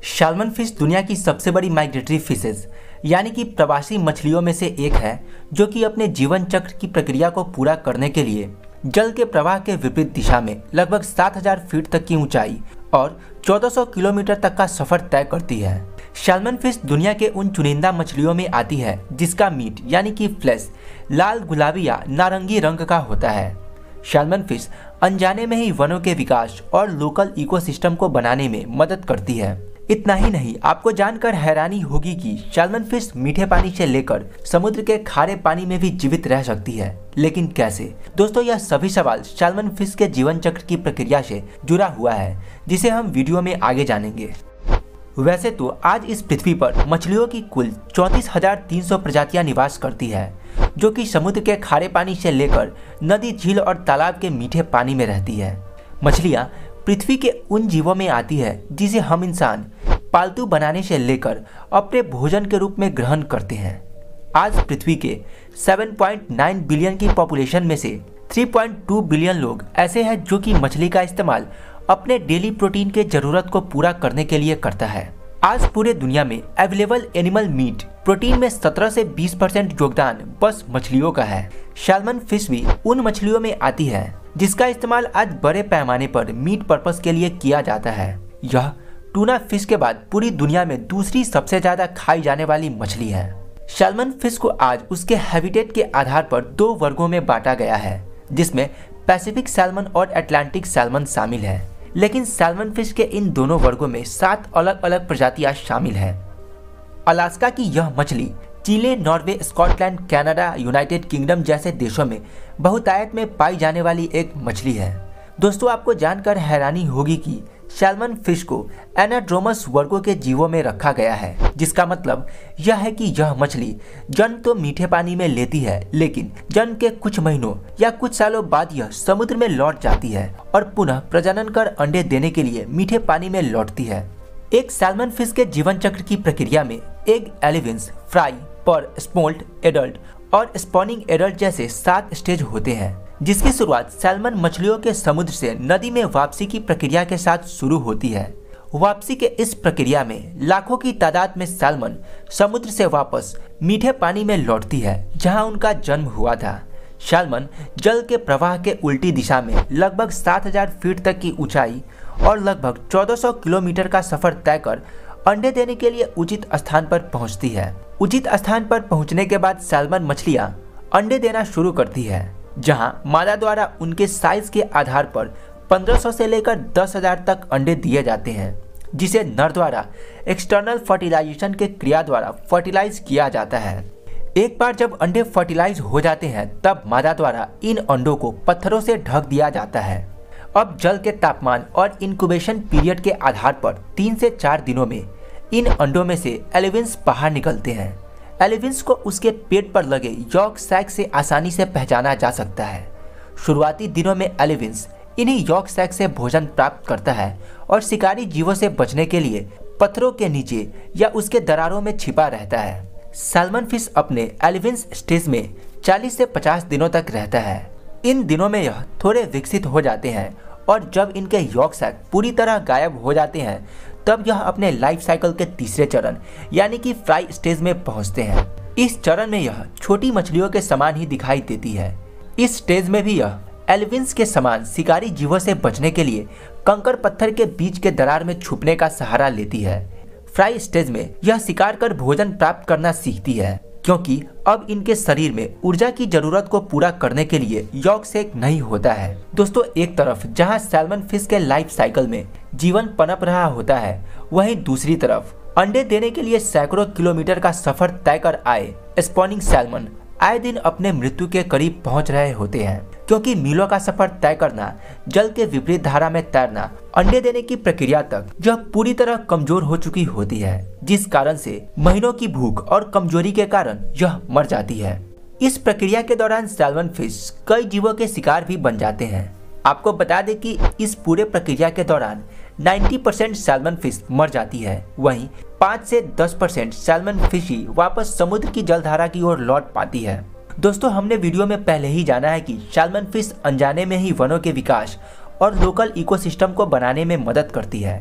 Salmon fish दुनिया की सबसे बड़ी माइग्रेटरी फिशेज यानी कि प्रवासी मछलियों में से एक है, जो कि अपने जीवन चक्र की प्रक्रिया को पूरा करने के लिए जल के प्रवाह के विपरीत दिशा में लगभग 7000 फीट तक की ऊंचाई और 1400 किलोमीटर तक का सफर तय करती है। सैल्मन फिश दुनिया के उन चुनिंदा मछलियों में आती है जिसका मीट यानी कि फ्लैश लाल, गुलाबी या नारंगी रंग का होता है। सैल्मन फिश अनजाने में ही वनों के विकास और लोकल इकोसिस्टम को बनाने में मदद करती है। इतना ही नहीं, आपको जानकर हैरानी होगी कि सैल्मन फिश मीठे पानी से लेकर समुद्र के खारे पानी में भी जीवित रह सकती है। लेकिन कैसे? दोस्तों, यह सभी सवाल सैल्मन फिश के जीवन चक्र की प्रक्रिया से जुड़ा हुआ है, जिसे हम वीडियो में आगे जानेंगे। वैसे तो आज इस पृथ्वी पर मछलियों की कुल 34,300 प्रजातियां निवास करती है, जो कि समुद्र के खारे पानी से लेकर नदी, झील और तालाब के मीठे पानी में रहती है। मछलियां पृथ्वी के उन जीवों में आती है जिसे हम इंसान पालतू बनाने से लेकर अपने भोजन के रूप में ग्रहण करते हैं। आज पृथ्वी के 7.9 बिलियन की पॉपुलेशन में से 3.2 बिलियन लोग ऐसे हैं जो कि मछली का इस्तेमाल अपने डेली प्रोटीन के जरूरत को पूरा करने के लिए करता है। आज पूरे दुनिया में अवेलेबल एनिमल मीट प्रोटीन में 17 से 20% योगदान बस मछलियों का है। सैल्मन फिश भी उन मछलियों में आती है जिसका इस्तेमाल आज बड़े पैमाने पर मीट पर्पस के लिए किया जाता है। यह टूना फिश के बाद पूरी दुनिया में दूसरी सबसे ज्यादा खाई जाने वाली मछली है। सैल्मन फिश को आज उसके हैबिटेट के आधार पर 2 वर्गों में बांटा गया है, जिसमें पैसिफिक सैल्मन और अटलांटिक सैल्मन शामिल है। लेकिन सैल्मन फिश के इन दोनों वर्गों में 7 अलग अलग प्रजातियां शामिल हैं। अलास्का की यह मछली Chile, Norway, Scotland, Canada, United Kingdom जैसे देशों में बहुतायत में पाई जाने वाली एक मछली है। दोस्तों, आपको जानकर हैरानी होगी कि सैल्मन फिश को एनाड्रोमस वर्गों के जीवों में रखा गया है, जिसका मतलब यह है कि यह मछली जन्म तो मीठे पानी में लेती है, लेकिन जन्म के कुछ महीनों या कुछ सालों बाद यह समुद्र में लौट जाती है और पुनः प्रजनन कर अंडे देने के लिए मीठे पानी में लौटती है। एक सैल्मन फिश के जीवन चक्र की प्रक्रिया में egg, alevins, fry, parr, smolt, adult और स्पॉनिंग एडल्ट जैसे 7 स्टेज होते हैं, जिसकी शुरुआत सैल्मन मछलियों के समुद्र से नदी में वापसी की प्रक्रिया के साथ शुरू होती है। वापसी के इस प्रक्रिया में लाखों की तादाद में सैल्मन समुद्र से वापस मीठे पानी में लौटती है, जहां उनका जन्म हुआ था। सैल्मन जल के प्रवाह के उल्टी दिशा में लगभग 7000 फीट तक की ऊंचाई और लगभग 1400 किलोमीटर का सफर तय कर अंडे देने के लिए उचित स्थान पर पहुंचती है। उचित स्थान पर पहुंचने के बाद सैल्मन मछलियां अंडे देना शुरू करती है, जहां मादा द्वारा उनके साइज के आधार पर 1500 से लेकर 10,000 तक अंडे दिए जाते हैं, जिसे नर द्वारा एक्सटर्नल फर्टिलाइजेशन के क्रिया द्वारा फर्टिलाइज किया जाता है। एक बार जब अंडे फर्टिलाइज हो जाते हैं, तब मादा द्वारा इन अंडों को पत्थरों से ढक दिया जाता है। अब जल के तापमान और इंक्यूबेशन पीरियड के आधार पर 3 से 4 दिनों में इन अंडों में से एलिवेंस बाहर निकलते हैं। एलिवेंस को उसके पेट पर लगे यॉक सैक से आसानी से पहचाना जा सकता है। शुरुआती दिनों में एलिवेंस इन्हीं यॉक सैक से भोजन प्राप्त करता है और शिकारी जीवों से बचने के लिए पत्थरों के नीचे या उसके दरारों में छिपा रहता है। सैल्मन फिश अपने एलिवेंस स्टेज में 40 से 50 दिनों तक रहता है। इन दिनों में यह थोड़े विकसित हो जाते हैं और जब इनके यॉक सैक पूरी तरह गायब हो जाते हैं, तब यह अपने लाइफ साइकिल के तीसरे चरण यानी कि फ्राई स्टेज में पहुंचते हैं। इस चरण में यह छोटी मछलियों के समान ही दिखाई देती है। इस स्टेज में भी यह एलिवेंस के समान शिकारी जीवों से बचने के लिए कंकड़ पत्थर के बीच के दरार में छुपने का सहारा लेती है। फ्राई स्टेज में यह शिकार कर भोजन प्राप्त करना सीखती है, क्योंकि अब इनके शरीर में ऊर्जा की जरूरत को पूरा करने के लिए यॉक सैक नहीं होता है। दोस्तों, एक तरफ जहां सैल्मन फिश के लाइफ साइकिल में जीवन पनप रहा होता है, वहीं दूसरी तरफ अंडे देने के लिए सैकड़ों किलोमीटर का सफर तय कर आए स्पॉनिंग सैल्मन आए दिन अपने मृत्यु के करीब पहुंच रहे होते हैं, क्योंकि मीलों का सफर तय करना, जल के विपरीत धारा में तैरना, अंडे देने की प्रक्रिया तक यह पूरी तरह कमजोर हो चुकी होती है, जिस कारण से महीनों की भूख और कमजोरी के कारण यह मर जाती है। इस प्रक्रिया के दौरान सैल्मन फिश कई जीवों के शिकार भी बन जाते हैं। आपको बता दें कि इस पूरे प्रक्रिया के दौरान 90% सैल्मन फिश मर जाती है, वहीं 5 से 10% सैल्मन फिश ही वापस समुद्र की जलधारा की ओर लौट पाती है। दोस्तों, हमने वीडियो में पहले ही जाना है कि सैल्मन फिश अनजाने में ही वनों के विकास और लोकल इकोसिस्टम को बनाने में मदद करती है,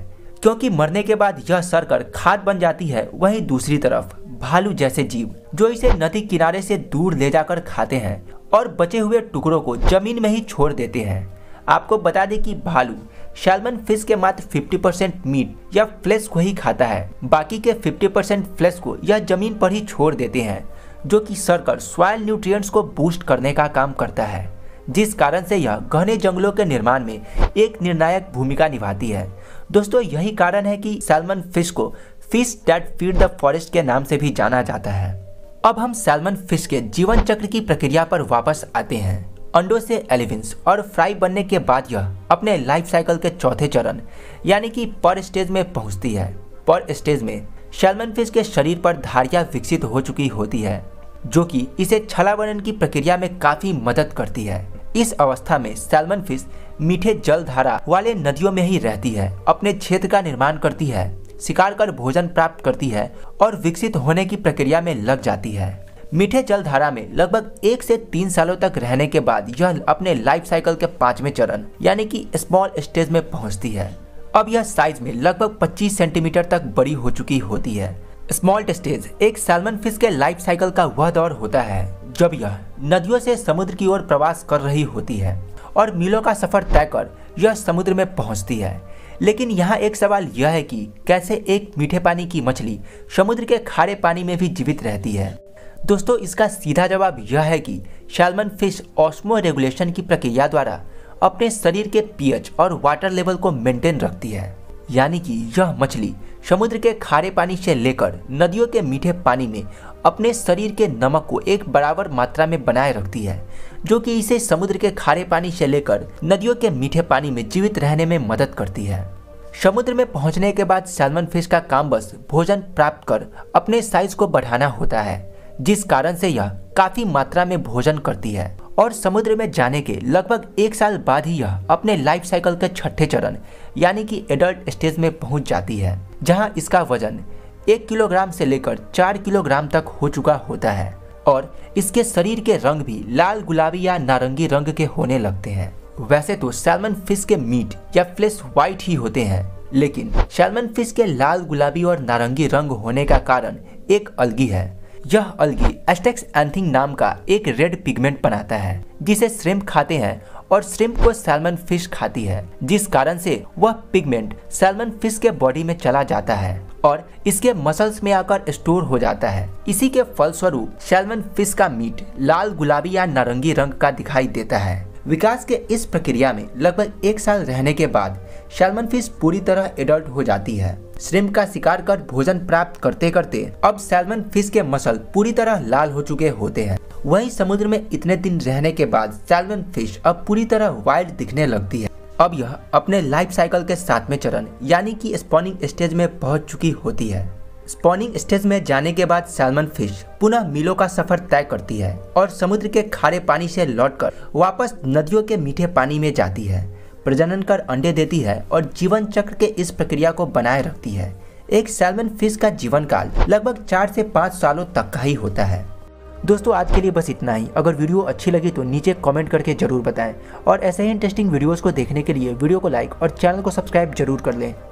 क्योंकि मरने के बाद यह सड़कर खाद बन जाती है। वहीं दूसरी तरफ भालू जैसे जीव जो इसे नदी किनारे से दूर ले जाकर खाते हैं और बचे हुए टुकड़ों को जमीन में ही छोड़ देते हैं। आपको बता दें कि भालू सैल्मन फिश के मात्र 50% मीट या फ्लेश को ही खाता है, बाकी के 50% फ्लेश को यह जमीन पर ही छोड़ देते हैं, जो कि सड़कर सॉइल न्यूट्रिएंट्स को बूस्ट करने का काम करता है, जिस कारण से यह घने जंगलों के निर्माण में एक निर्णायक भूमिका निभाती है। दोस्तों, यही कारण है कि सैल्मन फिश को fish that feed the forest के नाम से भी जाना जाता है। अब हम सैल्मन फिश के जीवन चक्र की प्रक्रिया पर वापस आते हैं। अंडों से एलिवेंस और फ्राई बनने के बाद यह अपने लाइफ साइकिल के चौथे चरण यानी कि पर स्टेज में पहुंचती है। पर स्टेज में सैल्मन फिश के शरीर पर धारियां विकसित हो चुकी होती है, जो कि इसे छलावरण की प्रक्रिया में काफी मदद करती है। इस अवस्था में सैल्मन फिश मीठे जल धारा वाले नदियों में ही रहती है, अपने क्षेत्र का निर्माण करती है, शिकार कर भोजन प्राप्त करती है और विकसित होने की प्रक्रिया में लग जाती है। मीठे जल धारा में लगभग 1 से 3 सालों तक रहने के बाद यह अपने लाइफ साइकिल के 5वें चरण यानी कि स्मॉल स्टेज में पहुंचती है। अब यह साइज में लगभग 25 सेंटीमीटर तक बड़ी हो चुकी होती है। स्मॉल स्टेज एक सैल्मन फिश के लाइफ साइकिल का वह दौर होता है जब यह नदियों से समुद्र की ओर प्रवास कर रही होती है और मीलों का सफर तय कर यह समुद्र में पहुंचती है। लेकिन यहाँ एक सवाल यह है कि कैसे एक मीठे पानी की मछली समुद्र के खारे पानी में भी जीवित रहती है। दोस्तों, इसका सीधा जवाब यह है कि सैल्मन फिश ऑस्मो रेगुलेशन की प्रक्रिया द्वारा अपने शरीर के पीएच और वाटर लेवल को मेंटेन रखती है, यानी कि यह मछली समुद्र के खारे पानी से लेकर नदियों के मीठे पानी में अपने शरीर के नमक को एक बराबर मात्रा में बनाए रखती है, जो कि इसे समुद्र के खारे पानी से लेकर नदियों के मीठे पानी में जीवित रहने में मदद करती है। समुद्र में पहुंचने के बाद सैल्मन फिश का काम बस भोजन प्राप्त कर अपने साइज को बढ़ाना होता है, जिस कारण से यह काफी मात्रा में भोजन करती है और समुद्र में जाने के लगभग 1 साल बाद ही यह अपने लाइफ साइकिल के 6ठे चरण यानी कि एडल्ट स्टेज में पहुंच जाती है, जहां इसका वजन 1 किलोग्राम से लेकर 4 किलोग्राम तक हो चुका होता है और इसके शरीर के रंग भी लाल, गुलाबी या नारंगी रंग के होने लगते हैं। वैसे तो सैल्मन फिश के मीट या फ्लेश व्हाइट ही होते हैं, लेकिन सैल्मन फिश के लाल, गुलाबी और नारंगी रंग होने का कारण एक अलगी है। यह अलगी एस्टेक्सएंथिन नाम का एक रेड पिगमेंट बनाता है, जिसे श्रिम्प खाते हैं और श्रिम्प को सैल्मन फिश खाती है, जिस कारण से वह पिगमेंट सैल्मन फिश के बॉडी में चला जाता है और इसके मसल्स में आकर स्टोर हो जाता है। इसी के फलस्वरूप सैल्मन फिश का मीट लाल, गुलाबी या नारंगी रंग का दिखाई देता है। विकास के इस प्रक्रिया में लगभग 1 साल रहने के बाद सैल्मन फिश पूरी तरह एडल्ट हो जाती है। श्रिम्प का शिकार कर भोजन प्राप्त करते करते अब सैल्मन फिश के मसल पूरी तरह लाल हो चुके होते हैं। वहीं समुद्र में इतने दिन रहने के बाद सैल्मन फिश अब पूरी तरह वाइल्ड दिखने लगती है। अब यह अपने लाइफ साइकिल के 7वें चरण यानी कि स्पॉनिंग स्टेज में पहुंच चुकी होती है। स्पॉनिंग स्टेज में जाने के बाद सैल्मन फिश पुनः मीलों का सफर तय करती है और समुद्र के खारे पानी से लौटकर वापस नदियों के मीठे पानी में जाती है, प्रजनन कर अंडे देती है और जीवन चक्र के इस प्रक्रिया को बनाए रखती है। एक सैल्मन फिश का जीवन काल लगभग 4 से 5 सालों तक का ही होता है। दोस्तों, आज के लिए बस इतना ही। अगर वीडियो अच्छी लगी तो नीचे कमेंट करके जरूर बताएं और ऐसे ही इंटरेस्टिंग वीडियोस को देखने के लिए वीडियो को लाइक और चैनल को सब्सक्राइब जरूर कर लें।